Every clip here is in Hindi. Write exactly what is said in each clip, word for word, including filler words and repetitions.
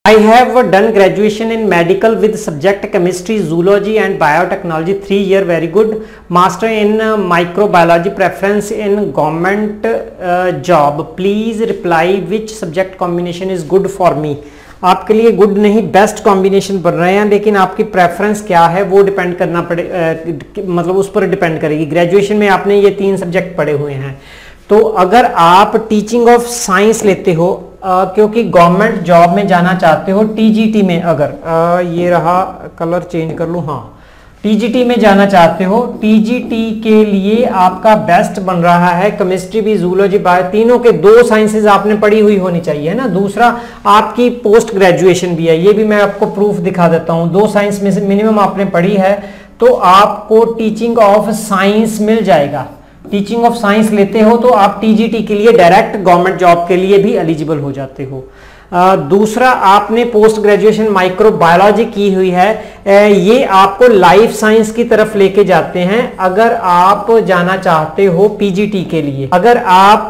I have done graduation in medical with subject chemistry, zoology and biotechnology, three year, very good. Master in uh, microbiology, preference in government uh, job. Please reply which subject combination is good for me. आपके लिए गुड नहीं बेस्ट कॉम्बिनेशन बन रहे हैं, लेकिन आपकी प्रेफरेंस क्या है वो डिपेंड करना पड़े, आ, मतलब उस पर डिपेंड करेगी। ग्रेजुएशन में आपने ये तीन सब्जेक्ट पढ़े हुए हैं, तो अगर आप टीचिंग ऑफ साइंस लेते हो आ, क्योंकि गवर्नमेंट जॉब में जाना चाहते हो, टीजीटी में अगर आ, ये रहा कलर चेंज कर लूँ, हाँ टीजीटी में जाना चाहते हो, टीजीटी के लिए आपका बेस्ट बन रहा है केमिस्ट्री भी, जूलॉजी बायो, तीनों के दो साइंसेज आपने पढ़ी हुई होनी चाहिए, है ना। दूसरा आपकी पोस्ट ग्रेजुएशन भी है, ये भी मैं आपको प्रूफ दिखा देता हूँ। दो साइंस में से मिनिमम आपने पढ़ी है, तो आपको टीचिंग ऑफ साइंस मिल जाएगा। टीचिंग ऑफ साइंस लेते हो तो आप टीजीटी के लिए डायरेक्ट गवर्नमेंट जॉब के लिए भी एलिजिबल हो जाते हो। आ, दूसरा आपने पोस्ट ग्रेजुएशन माइक्रोबायोलॉजी की हुई है, ए, ये आपको लाइफ साइंस की तरफ लेके जाते हैं अगर आप जाना चाहते हो पीजीटी के लिए। अगर आप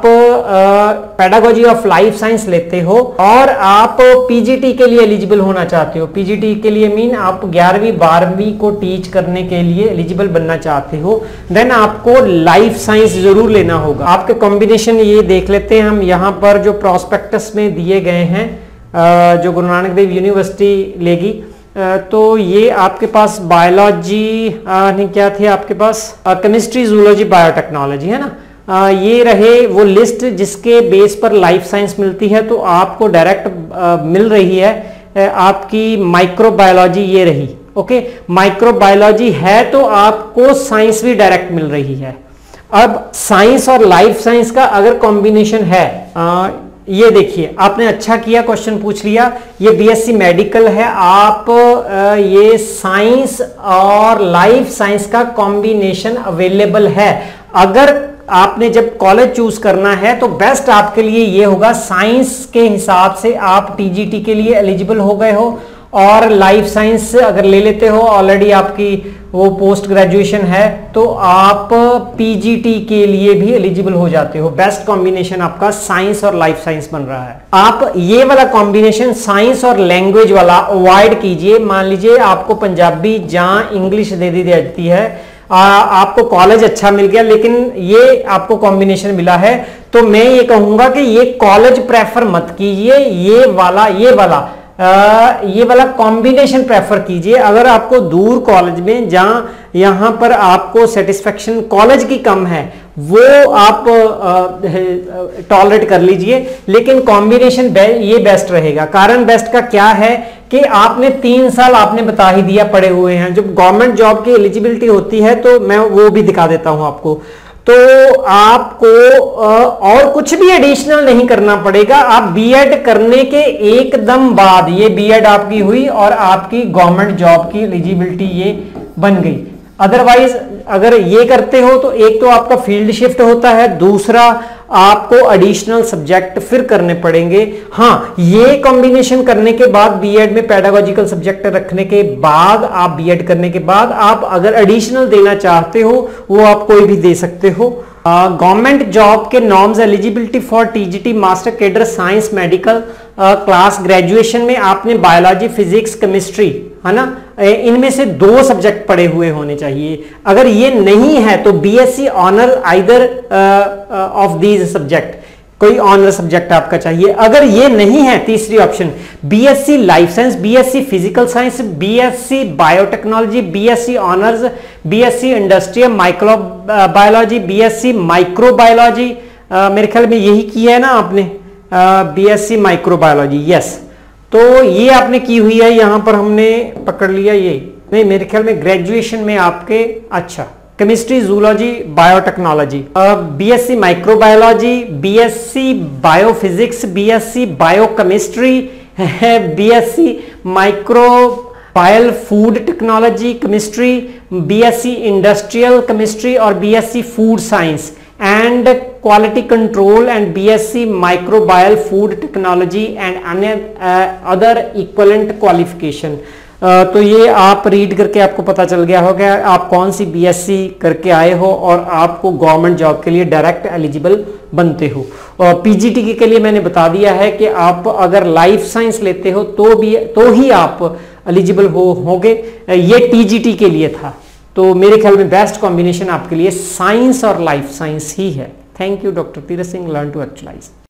पेडागोजी ऑफ लाइफ साइंस लेते हो और आप पीजीटी के लिए एलिजिबल होना चाहते हो, पीजीटी के लिए मीन आप ग्यारहवीं बारहवीं को टीच करने के लिए एलिजिबल बनना चाहते हो, देन आपको लाइफ साइंस जरूर लेना होगा। आपके कॉम्बिनेशन ये देख लेते हैं हम, यहाँ पर जो प्रोस्पेक्टस में दिए गए हैं जो गुरु नानक देव यूनिवर्सिटी लेगी, तो ये आपके पास बायोलॉजी नहीं क्या थे आपके पास, केमिस्ट्री जूलॉजी बायोटेक्नोलॉजी, है ना। आ, ये रहे वो लिस्ट जिसके बेस पर लाइफ साइंस मिलती है, तो आपको डायरेक्ट मिल रही है आपकी माइक्रोबायोलॉजी, ये रही। ओके, माइक्रोबायोलॉजी है तो आपको साइंस भी डायरेक्ट मिल रही है। अब साइंस और लाइफ साइंस का अगर कॉम्बिनेशन है, आ, ये देखिए आपने अच्छा किया क्वेश्चन पूछ लिया, ये बीएससी मेडिकल है, आप आ, ये साइंस और लाइफ साइंस का कॉम्बिनेशन अवेलेबल है। अगर आपने जब कॉलेज चूज करना है तो बेस्ट आपके लिए ये होगा, साइंस के हिसाब से आप टीजीटी के लिए एलिजिबल हो गए हो, और लाइफ साइंस अगर ले लेते हो ऑलरेडी आपकी वो पोस्ट ग्रेजुएशन है, तो आप पीजीटी के लिए भी एलिजिबल हो जाते हो। बेस्ट कॉम्बिनेशन आपका साइंस और लाइफ साइंस बन रहा है। आप ये वाला कॉम्बिनेशन साइंस और लैंग्वेज वाला अवॉइड कीजिए। मान लीजिए आपको पंजाबी जहां इंग्लिश दे दी जाती है, आ, आपको कॉलेज अच्छा मिल गया लेकिन ये आपको कॉम्बिनेशन मिला है, तो मैं ये कहूंगा कि ये कॉलेज प्रेफर मत कीजिए, ये वाला ये वाला आ, ये वाला कॉम्बिनेशन प्रेफर कीजिए। अगर आपको दूर कॉलेज में जहां यहां पर आपको सेटिस्फेक्शन कॉलेज की कम है, वो आप टॉलरेट कर लीजिए, लेकिन कॉम्बिनेशन बे, ये बेस्ट रहेगा। कारण बेस्ट का क्या है कि आपने तीन साल आपने बता ही दिया पढ़े हुए हैं। जब गवर्नमेंट जॉब की एलिजिबिलिटी होती है तो मैं वो भी दिखा देता हूं आपको, तो आपको और कुछ भी एडिशनल नहीं करना पड़ेगा। आप बीएड करने के एकदम बाद, ये बीएड आपकी हुई और आपकी गवर्नमेंट जॉब की एलिजिबिलिटी ये बन गई। अदरवाइज अगर ये करते हो तो एक तो आपका फील्ड शिफ्ट होता है, दूसरा आपको एडिशनल सब्जेक्ट फिर करने पड़ेंगे। हाँ, ये कॉम्बिनेशन करने के बाद बीएड में पेडागोजिकल सब्जेक्ट रखने के बाद, आप बीएड करने के बाद आप अगर एडिशनल देना चाहते हो वो आप कोई भी दे सकते हो। गवर्नमेंट जॉब के norms, eligibility for TGT master cadre science medical class graduation में आपने बायोलॉजी फिजिक्स केमिस्ट्री, है ना, इनमें से दो सब्जेक्ट पढ़े हुए होने चाहिए। अगर ये नहीं है तो BSc honour either of these subject, कोई ऑनर सब्जेक्ट आपका चाहिए। अगर ये नहीं है, तीसरी option BSc life science, BSc physical science, BSc biotechnology, BSc honours, BSc industrial microbiology, BSc microbiology, मेरे ख्याल में यही किया है ना आपने, बीएससी माइक्रोबायोलॉजी, यस। तो ये आपने की हुई है, यहां पर हमने पकड़ लिया ये, नहीं मेरे ख्याल में ग्रेजुएशन में आपके, अच्छा chemistry zoology biotechnology, BSc microbiology, BSc biophysics, BSc biochemistry, BSc microbial food technology chemistry, BSc industrial chemistry और BSc food science and quality control and B S c microbial food technology and uh, other equivalent qualification। तो ये आप रीड करके आपको पता चल गया होगा आप कौन सी बीएससी करके आए हो और आपको गवर्नमेंट जॉब के लिए डायरेक्ट एलिजिबल बनते हो। और पीजीटी के लिए मैंने बता दिया है कि आप अगर लाइफ साइंस लेते हो तो भी तो ही आप एलिजिबल हो होगे। ये टीजीटी के लिए था, तो मेरे ख्याल में बेस्ट कॉम्बिनेशन आपके लिए साइंस और लाइफ साइंस ही है। Thank you doctor Tirath Singh, learn to actualise.